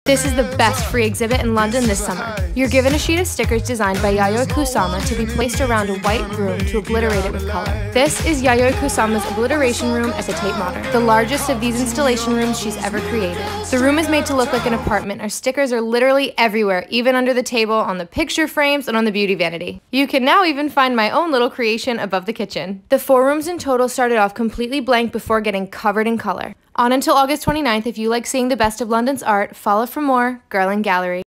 This is the best free exhibit in London this summer. You're given a sheet of stickers designed by Yayoi Kusama to be placed around a white room to obliterate it with color. This is Yayoi Kusama's obliteration room at the Tate Modern, the largest of these installation rooms she's ever created. The room is made to look like an apartment. Our stickers are literally everywhere, even under the table, on the picture frames, and on the beauty vanity. You can now even find my own little creation above the kitchen. The 4 rooms in total started off completely blank before getting covered in color. On until August 29th, if you like seeing the best of London's art, follow for more Garland Gallery.